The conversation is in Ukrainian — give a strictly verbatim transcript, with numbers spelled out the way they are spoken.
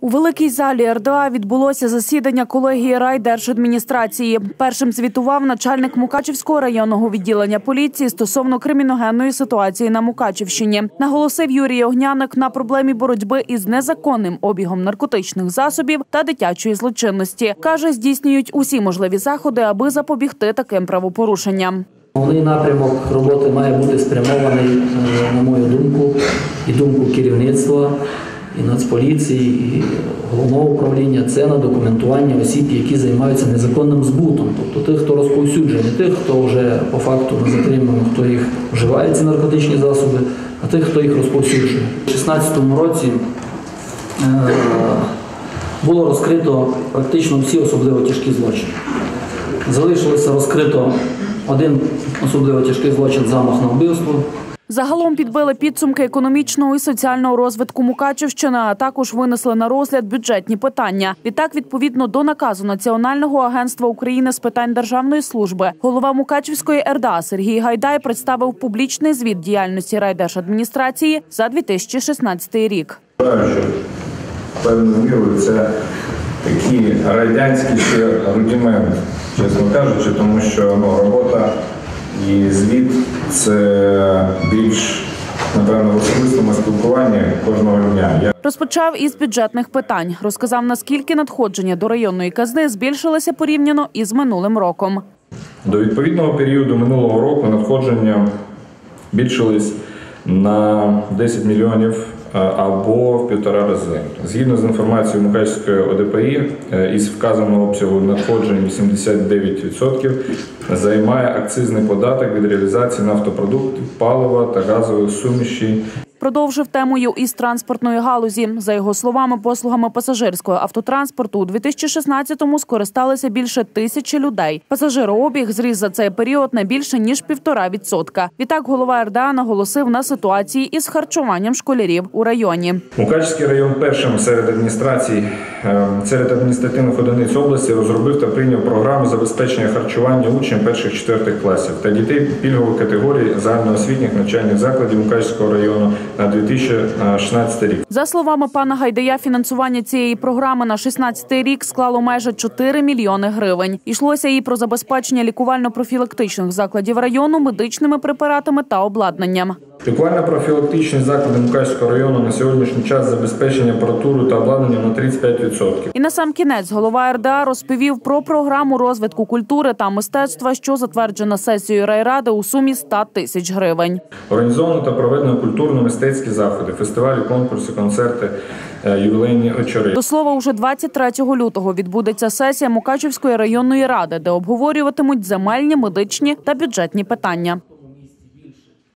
У великій залі ер де а відбулося засідання колегії райдержадміністрації. Першим звітував начальник Мукачівського районного відділення поліції стосовно криміногенної ситуації на Мукачівщині. Наголосив Юрій Огняник на проблемі боротьби із незаконним обігом наркотичних засобів та дитячої злочинності. Каже, здійснюють усі можливі заходи, аби запобігти таким правопорушенням. Головний напрямок роботи має бути спрямований, на мою думку, і думку керівництва, і Нацполіції, і головного управління – це на документування осіб, які займаються незаконним збутом. Тобто тих, хто розповсюджує, не тих, хто вже по факту не затриманий, хто їх вживає, ці наркотичні засоби, а тих, хто їх розповсюджує. У дві тисячі шістнадцятому році було розкрито практично всі особливо тяжкі злочини. Залишилося розкрито один особливо тяжкий злочин – замах на вбивство. Загалом підбили підсумки економічного і соціального розвитку Мукачівщини, а також винесли на розгляд бюджетні питання. Відтак, відповідно до наказу Національного агентства України з питань державної служби, голова Мукачівської ер де а Сергій Гайдай представив публічний звіт діяльності райдержадміністрації за дві тисячі шістнадцятий рік. Певною мірою це такі радянські ще рудименти, чесно кажучи, тому що ну, робота і звіт – це більш, напевно, в особистому спілкуванні кожного дня. Розпочав із бюджетних питань. Розказав, наскільки надходження до районної казни збільшилися порівняно із минулим роком. До відповідного періоду минулого року надходження збільшились на десять мільйонів або в півтора рази. Згідно з інформацією Мукачівської о де пе і, із вказаного обсягу надходжень вісімдесят дев'ять відсотків займає акцизний податок від реалізації нафтопродуктів, палива та газових сумішей. Продовжив темою із транспортної галузі. За його словами, послугами пасажирського автотранспорту у дві тисячі шістнадцятому скористалися більше тисячі людей. Пасажирообіг зріс за цей період на більше ніж півтора відсотка. Відтак голова ер де а наголосив на ситуації із харчуванням школярів у районі. Мукачівський район першим серед адміністрацій, серед адміністративних одиниць області розробив та прийняв програму забезпечення харчування учнів перших-четвертих класів та дітей пільгової категорії загальноосвітніх навчальних закладів Мукачівського району на дві тисячі шістнадцятий рік. За словами пана Гайдая, фінансування цієї програми на шістнадцятий рік склало майже чотири мільйони гривень. Йшлося і про забезпечення лікувально-профілактичних закладів району медичними препаратами та обладнанням. Лікувально-профілактичні заклади Мукачівського району на сьогоднішній час забезпечені апаратурою та обладнанням на тридцять п'ять відсотків. І на сам кінець голова ер де а розповів про програму розвитку культури та мистецтва, що затверджена сесією райради у сумі ста тисяч гривень. Організовано та проведено культурно-мистецькі заходи, фестивалі, конкурси, концерти, ювілейні вечори. До слова, уже двадцять третього лютого відбудеться сесія Мукачівської районної ради, де обговорюватимуть земельні, медичні та бюджетні питання.